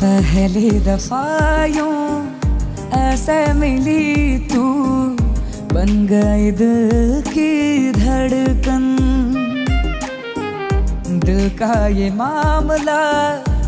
पहली दफा यूं ऐसे मिली तू, बन गई दिल की धड़कन। दिल का ये मामला